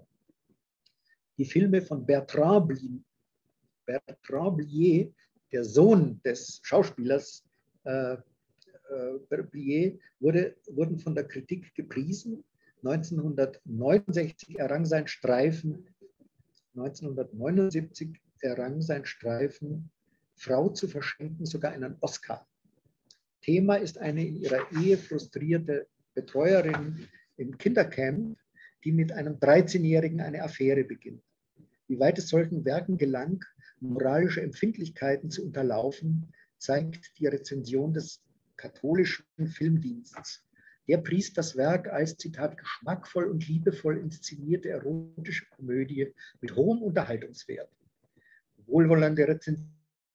Die Filme von Bertrand Blier, Bertrand Blier, der Sohn des Schauspielers äh, äh, Blier, wurde, wurden von der Kritik gepriesen. neunzehnhundertneunundsechzig errang sein Streifen, neunzehnhundertneunundsiebzig errang sein Streifen Frau zu verschenken sogar einen Oscar. Thema ist eine in ihrer Ehe frustrierte Betreuerin im Kindercamp, die mit einem dreizehnjährigen eine Affäre beginnt. Wie weit es solchen Werken gelang, moralische Empfindlichkeiten zu unterlaufen, zeigt die Rezension des katholischen Filmdienstes. Der pries das Werk als, Zitat, geschmackvoll und liebevoll inszenierte erotische Komödie mit hohem Unterhaltungswert. Wohlwollende Rezension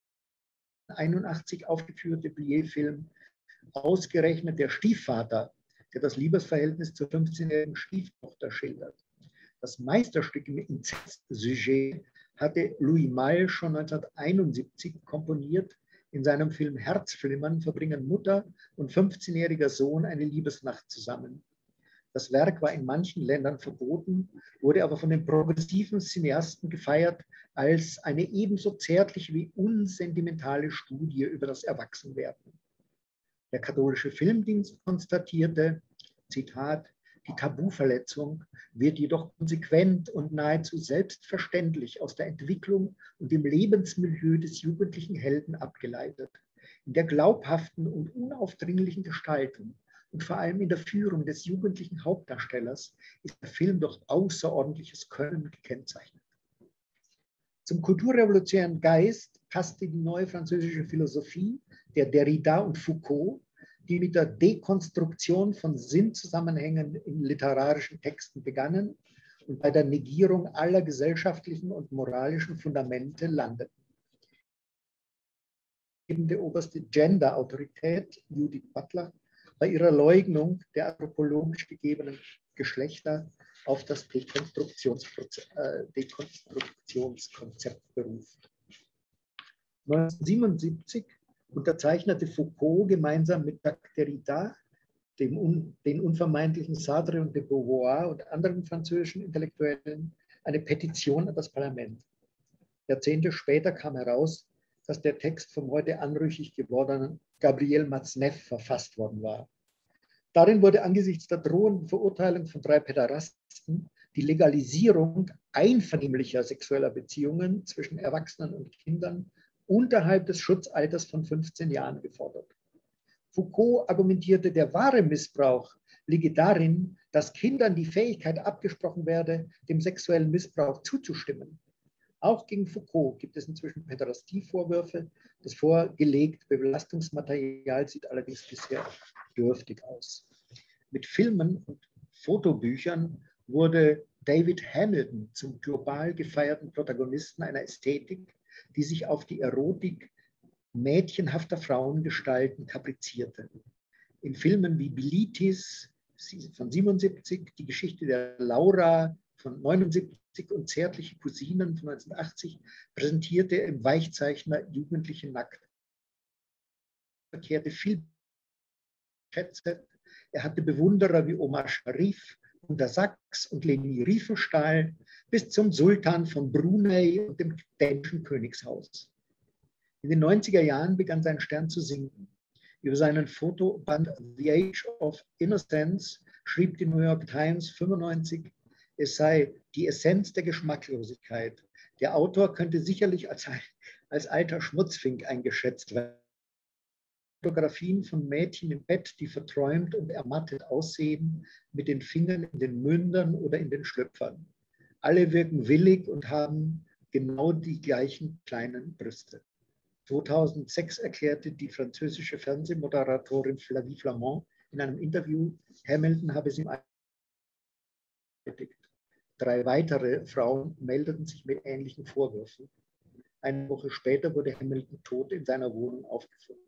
einundachtzig aufgeführte Blier-Film, ausgerechnet der Stiefvater, der das Liebesverhältnis zur fünfzehnjährigen Stieftochter schildert. Das Meisterstück im Inzest-Sujet hatte Louis Malle schon neunzehnhunderteinundsiebzig komponiert. In seinem Film Herzflimmern verbringen Mutter und fünfzehnjähriger Sohn eine Liebesnacht zusammen. Das Werk war in manchen Ländern verboten, wurde aber von den progressiven Cineasten gefeiert als eine ebenso zärtliche wie unsentimentale Studie über das Erwachsenwerden. Der katholische Filmdienst konstatierte, Zitat, die Tabuverletzung wird jedoch konsequent und nahezu selbstverständlich aus der Entwicklung und dem Lebensmilieu des jugendlichen Helden abgeleitet. In der glaubhaften und unaufdringlichen Gestaltung und vor allem in der Führung des jugendlichen Hauptdarstellers ist der Film durch außerordentliches Können gekennzeichnet. Zum kulturrevolutionären Geist passte die neue französische Philosophie der Derrida und Foucault, die mit der Dekonstruktion von Sinnzusammenhängen in literarischen Texten begannen und bei der Negierung aller gesellschaftlichen und moralischen Fundamente landeten. Die oberste Gender-Autorität, Judith Butler, bei ihrer Leugnung der anthropologisch gegebenen Geschlechter auf das Dekonstruktionsproze- äh, Dekonstruktionskonzept berufen. neunzehnhundertsiebenundsiebzig unterzeichnete Foucault gemeinsam mit Jacques Derrida, dem un, den unvermeidlichen Sartre und de Beauvoir und anderen französischen Intellektuellen eine Petition an das Parlament. Jahrzehnte später kam heraus, dass der Text vom heute anrüchig gewordenen Gabriel Matzneff verfasst worden war. Darin wurde angesichts der drohenden Verurteilung von drei Päderasten die Legalisierung einvernehmlicher sexueller Beziehungen zwischen Erwachsenen und Kindern unterhalb des Schutzalters von fünfzehn Jahren gefordert. Foucault argumentierte, der wahre Missbrauch liege darin, dass Kindern die Fähigkeit abgesprochen werde, dem sexuellen Missbrauch zuzustimmen. Auch gegen Foucault gibt es inzwischen Päderastievorwürfe. Das vorgelegte Belastungsmaterial sieht allerdings bisher dürftig aus. Mit Filmen und Fotobüchern wurde David Hamilton zum global gefeierten Protagonisten einer Ästhetik, die sich auf die Erotik mädchenhafter Frauengestalten kaprizierte. In Filmen wie Bilitis von siebenundsiebzig, Die Geschichte der Laura von neunundsiebzig und Zärtliche Cousinen von neunzehnhundertachtzig präsentierte er im Weichzeichner jugendliche Nackt. Er verkehrte viel Schätze. Er hatte Bewunderer wie Omar Sharif, Gunter Sachs und Leni Riefenstahl bis zum Sultan von Brunei und dem dänischen Königshaus. In den neunziger Jahren begann sein Stern zu sinken. Über seinen Fotoband The Age of Innocence schrieb die New York Times fünfundneunzig, es sei die Essenz der Geschmacklosigkeit. Der Autor könnte sicherlich als, als alter Schmutzfink eingeschätzt werden. Fotografien von Mädchen im Bett, die verträumt und ermattet aussehen, mit den Fingern in den Mündern oder in den Schlüpfern. Alle wirken willig und haben genau die gleichen kleinen Brüste. zweitausendsechs erklärte die französische Fernsehmoderatorin Flavie Flamand in einem Interview, Hamilton habe sie ihm bestätigt. Drei weitere Frauen meldeten sich mit ähnlichen Vorwürfen. Eine Woche später wurde Hamilton tot in seiner Wohnung aufgefunden.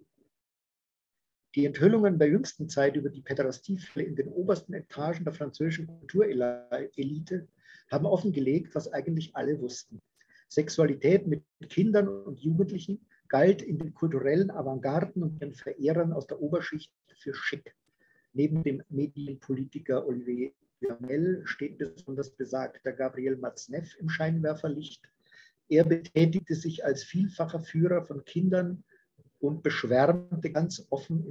Die Enthüllungen der jüngsten Zeit über die Päderastiefälle in den obersten Etagen der französischen Kulturelite haben offengelegt, was eigentlich alle wussten. Sexualität mit Kindern und Jugendlichen galt in den kulturellen Avantgarden und den Verehrern aus der Oberschicht für schick. Neben dem Medienpolitiker Olivier Duhamel steht besonders besagter Gabriel Matzneff im Scheinwerferlicht. Er betätigte sich als vielfacher Führer von Kindern und beschwärmte ganz offen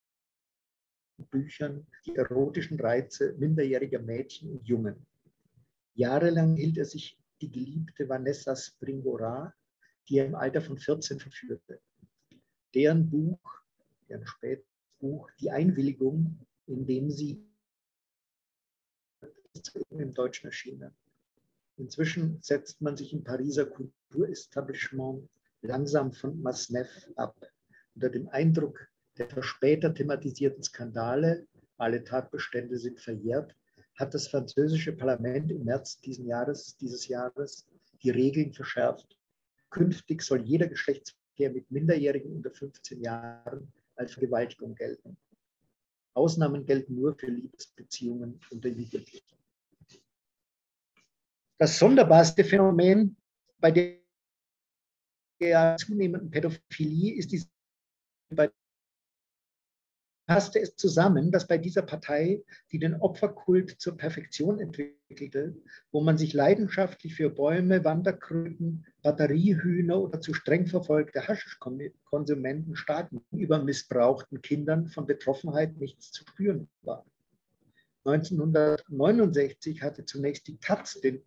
in Büchern die erotischen Reize minderjähriger Mädchen und Jungen. Jahrelang hielt er sich die geliebte Vanessa Springora, die er im Alter von vierzehn verführte. Deren Buch, deren spätes Buch, Die Einwilligung, in dem sie im Deutschen erschienen. Inzwischen setzt man sich im Pariser Kulturestablishment langsam von Masneff ab. Unter dem Eindruck der später thematisierten Skandale, alle Tatbestände sind verjährt, hat das französische Parlament im März diesen Jahres, dieses Jahres die Regeln verschärft. Künftig soll jeder Geschlechtsverkehr mit Minderjährigen unter fünfzehn Jahren als Vergewaltigung gelten. Ausnahmen gelten nur für Liebesbeziehungen unter Jugendlichen. Das sonderbarste Phänomen bei der zunehmenden Pädophilie ist die, bei passte es zusammen, dass bei dieser Partei, die den Opferkult zur Perfektion entwickelte, wo man sich leidenschaftlich für Bäume, Wanderkröten, Batteriehühner oder zu streng verfolgte Haschischkonsumenten stark über missbrauchten Kindern von Betroffenheit nichts zu spüren war. neunzehnhundertneunundsechzig hatte zunächst die Taz den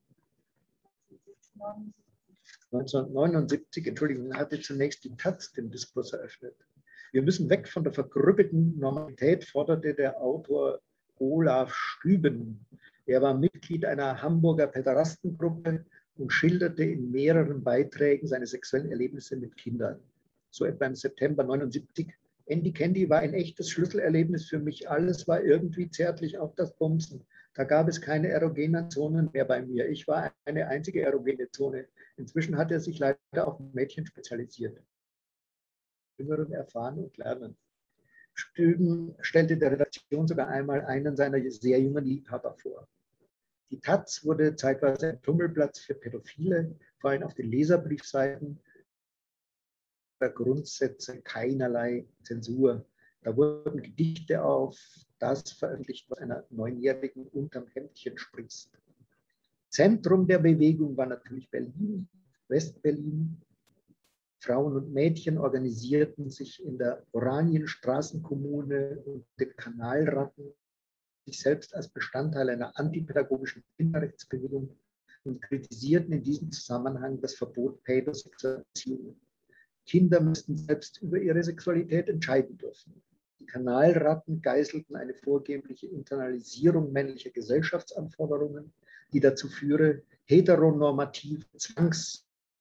neunzehnhundertneunundsiebzig, Entschuldigung, hatte zunächst die Taz den Diskurs eröffnet. Wir müssen weg von der verkrüppelten Normalität, forderte der Autor Olaf Stüben. Er war Mitglied einer Hamburger Päderastengruppe und schilderte in mehreren Beiträgen seine sexuellen Erlebnisse mit Kindern. So etwa im September neunundsiebzig. Andy Candy war ein echtes Schlüsselerlebnis für mich. Alles war irgendwie zärtlich, auch das Bumsen. Da gab es keine erogenen Zonen mehr bei mir. Ich war eine einzige erogene Zone. Inzwischen hat er sich leider auf Mädchen spezialisiert. Jüngeren erfahren und lernen. Stüben stellte der Redaktion sogar einmal einen seiner sehr jungen Liebhaber vor. Die Taz wurde zeitweise ein Tummelplatz für Pädophile, vor allem auf den Leserbriefseiten der Grundsätze keinerlei Zensur. Da wurden Gedichte auf das veröffentlicht, was einer Neunjährigen unterm Hemdchen sprießt. Zentrum der Bewegung war natürlich Berlin, Westberlin. Frauen und Mädchen organisierten sich in der Oranienstraßenkommune und den Kanalratten, sich selbst als Bestandteil einer antipädagogischen Kinderrechtsbewegung und kritisierten in diesem Zusammenhang das Verbot pädosexueller Beziehungen. Kinder müssten selbst über ihre Sexualität entscheiden dürfen. Die Kanalratten geißelten eine vorgebliche Internalisierung männlicher Gesellschaftsanforderungen, die dazu führe, heteronormative Zwangs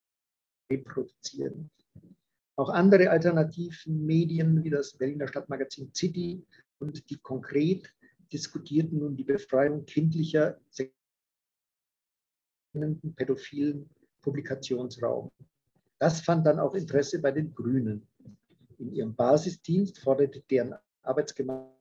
reproduzieren. Auch andere alternativen Medien wie das Berliner Stadtmagazin City und die Konkret diskutierten nun die Befreiung kindlicher pädophilen Publikationsraum. Das fand dann auch Interesse bei den Grünen. In ihrem Basisdienst forderte deren Arbeitsgemeinschaft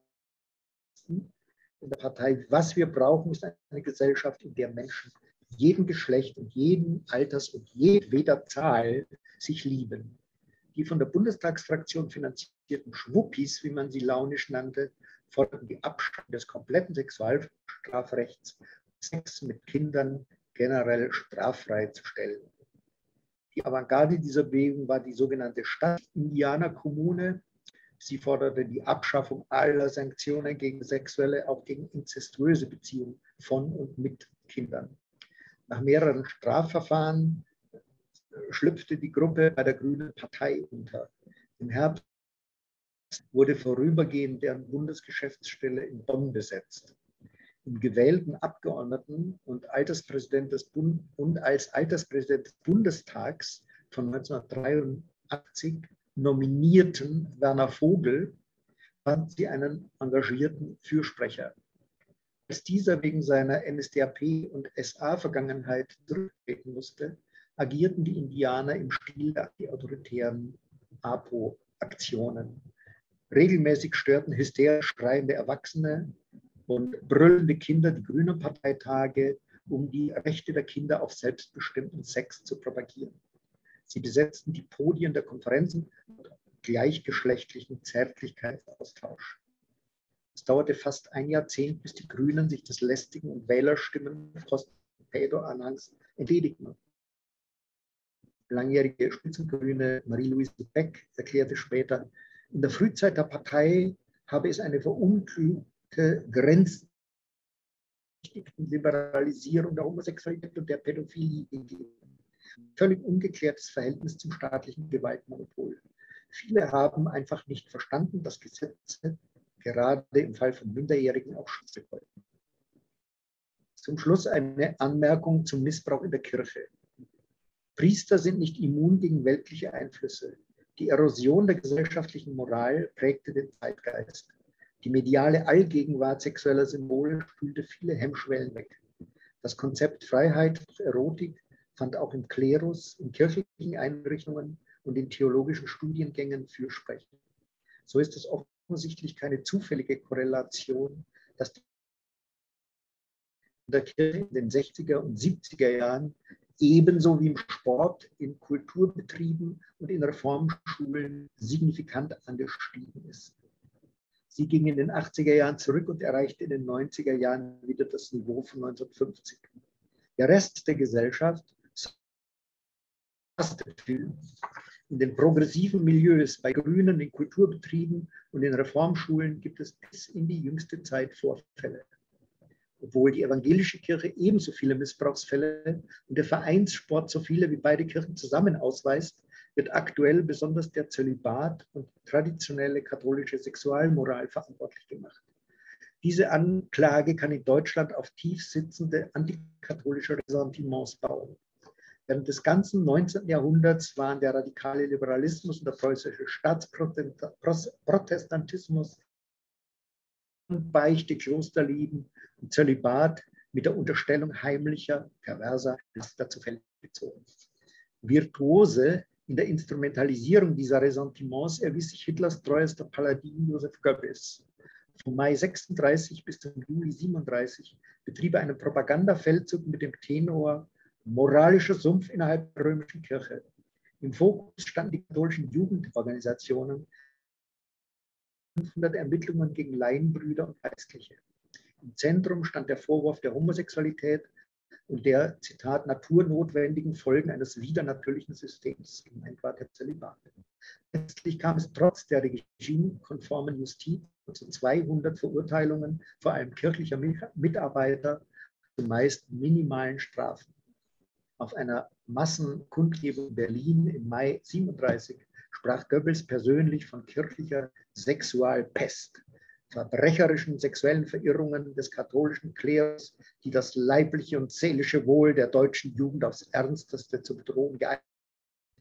in der Partei, was wir brauchen, ist eine Gesellschaft, in der Menschen jeden Geschlecht und jeden Alters und jedweder Zahl sich lieben. Die von der Bundestagsfraktion finanzierten Schwuppis, wie man sie launisch nannte, forderten die Abschaffung des kompletten Sexualstrafrechts, Sex mit Kindern generell straffrei zu stellen. Die Avantgarde dieser Bewegung war die sogenannte Stadt-Indianer-Kommune. Sie forderte die Abschaffung aller Sanktionen gegen sexuelle, auch gegen inzestuöse Beziehungen von und mit Kindern. Nach mehreren Strafverfahren schlüpfte die Gruppe bei der Grünen Partei unter. Im Herbst wurde vorübergehend deren Bundesgeschäftsstelle in Bonn besetzt. Im gewählten Abgeordneten und, Alterspräsident des Bund und als Alterspräsident des Bundestags von neunzehnhundertdreiundachtzig nominierten Werner Vogel fand sie einen engagierten Fürsprecher. Als dieser wegen seiner N S D A P- und S A-Vergangenheit zurücktreten musste, agierten die Indianer im Stil der autoritären A P O-Aktionen. Regelmäßig störten hysterisch schreiende Erwachsene und brüllende Kinder die Grünen Parteitage, um die Rechte der Kinder auf selbstbestimmten Sex zu propagieren. Sie besetzten die Podien der Konferenzen mit gleichgeschlechtlichen Zärtlichkeitsaustausch. Es dauerte fast ein Jahrzehnt, bis die Grünen sich des lästigen und Wählerstimmen Pädo-Anhangs entledigten. Langjährige Spitzengrüne Marie-Louise Beck erklärte später, in der Frühzeit der Partei habe es eine verunklügte Grenze Liberalisierung der Homosexualität und der Pädophilie gegeben. Völlig ungeklärtes Verhältnis zum staatlichen Gewaltmonopol. Viele haben einfach nicht verstanden, dass Gesetze gerade im Fall von Minderjährigen auch schützen wollten. Zum Schluss eine Anmerkung zum Missbrauch in der Kirche. Priester sind nicht immun gegen weltliche Einflüsse. Die Erosion der gesellschaftlichen Moral prägte den Zeitgeist. Die mediale Allgegenwart sexueller Symbole spülte viele Hemmschwellen weg. Das Konzept Freiheit durch Erotik fand auch im Klerus, in kirchlichen Einrichtungen und in theologischen Studiengängen Fürsprechen. So ist es offensichtlich keine zufällige Korrelation, dass in der Kirche in den sechziger und siebziger Jahren ebenso wie im Sport, in Kulturbetrieben und in Reformschulen signifikant angestiegen ist. Sie ging in den achtziger Jahren zurück und erreichte in den neunziger Jahren wieder das Niveau von neunzehnhundertfünfzig. Der Rest der Gesellschaft, in den progressiven Milieus, bei Grünen, in Kulturbetrieben und in Reformschulen gibt es bis in die jüngste Zeit Vorfälle. Obwohl die evangelische Kirche ebenso viele Missbrauchsfälle und der Vereinssport so viele wie beide Kirchen zusammen ausweist, wird aktuell besonders der Zölibat und traditionelle katholische Sexualmoral verantwortlich gemacht. Diese Anklage kann in Deutschland auf tief sitzende antikatholische Ressentiments bauen. Während des ganzen neunzehnten Jahrhunderts waren der radikale Liberalismus und der preußische Staatsprotestantismus Beichte, Klosterleben und Zölibat mit der Unterstellung heimlicher, perverser Lüster zu Fällen gezogen. Virtuose in der Instrumentalisierung dieser Ressentiments erwies sich Hitlers treuester Paladin Joseph Goebbels. Vom Mai sechsunddreißig bis zum Juli siebenunddreißig betrieb er einen Propagandafeldzug mit dem Tenor moralischer Sumpf innerhalb der römischen Kirche. Im Fokus standen die katholischen Jugendorganisationen, fünfhundert Ermittlungen gegen Laienbrüder und Geistliche. Im Zentrum stand der Vorwurf der Homosexualität und der, Zitat, naturnotwendigen Folgen eines widernatürlichen Systems, gemeint war der Zölibat. Letztlich kam es trotz der regimekonformen Justiz zu zweihundert Verurteilungen, vor allem kirchlicher Mitarbeiter, zu meist minimalen Strafen. Auf einer Massenkundgebung in Berlin im Mai siebenunddreißig sprach Goebbels persönlich von kirchlicher Sexualpest, verbrecherischen sexuellen Verirrungen des katholischen Klerus, die das leibliche und seelische Wohl der deutschen Jugend aufs Ernsteste zu bedrohen geeignet.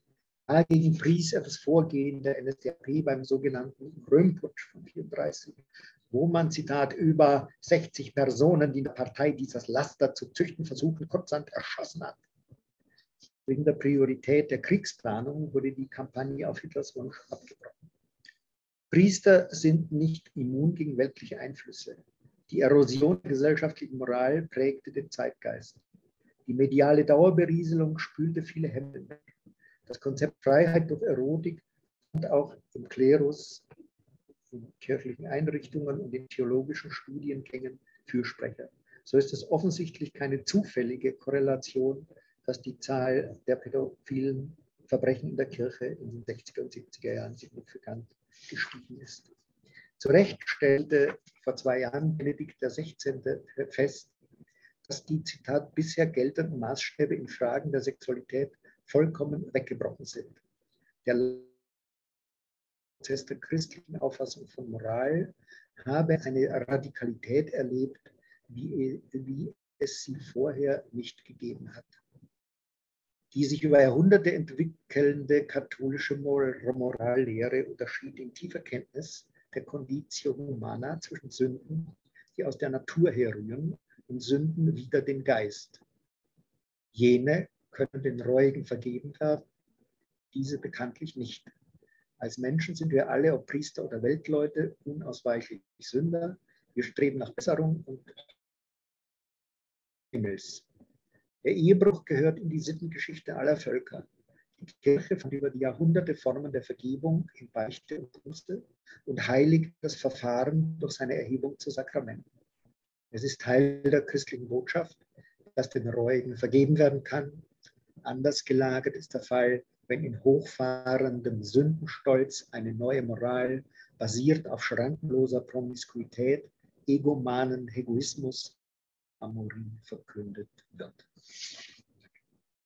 Dagegen pries er das Vorgehen der N S D A P beim sogenannten Röhm-Putsch von neunzehnhundertvierunddreißig, wo man, Zitat, über sechzig Personen, die in der Partei dieses Laster zu züchten versuchen, kurzerhand erschossen hat. Wegen der Priorität der Kriegsplanung wurde die Kampagne auf Hitlers Wunsch abgebrochen. Priester sind nicht immun gegen weltliche Einflüsse. Die Erosion der gesellschaftlichen Moral prägte den Zeitgeist. Die mediale Dauerberieselung spülte viele Hemmungen weg. Das Konzept Freiheit durch Erotik und auch im Klerus, in kirchlichen Einrichtungen und in theologischen Studiengängen Fürsprecher. So ist es offensichtlich keine zufällige Korrelation, dass die Zahl der pädophilen Verbrechen in der Kirche in den sechziger und siebziger Jahren signifikant gestiegen ist. Zu Recht stellte vor zwei Jahren Benedikt der Sechzehnte fest, dass die, Zitat, bisher geltenden Maßstäbe in Fragen der Sexualität vollkommen weggebrochen sind. Der Prozess der christlichen Auffassung von Moral habe eine Radikalität erlebt, wie, wie es sie vorher nicht gegeben hat. Die sich über Jahrhunderte entwickelnde katholische Morallehre unterschied in tiefer Kenntnis der Conditio Humana zwischen Sünden, die aus der Natur herrühren, und Sünden wider den Geist. Jene können den Reuigen vergeben werden, diese bekanntlich nicht. Als Menschen sind wir alle, ob Priester oder Weltleute, unausweichlich Sünder. Wir streben nach Besserung und Himmels. Der Ehebruch gehört in die Sittengeschichte aller Völker. Die Kirche fand über die Jahrhunderte Formen der Vergebung in Beichte und Buße und heiligt das Verfahren durch seine Erhebung zu Sakramenten. Es ist Teil der christlichen Botschaft, dass den Reuigen vergeben werden kann. Anders gelagert ist der Fall, wenn in hochfahrendem Sündenstolz eine neue Moral, basiert auf schrankenloser Promiskuität, egomanen Egoismus, Amorie verkündet wird.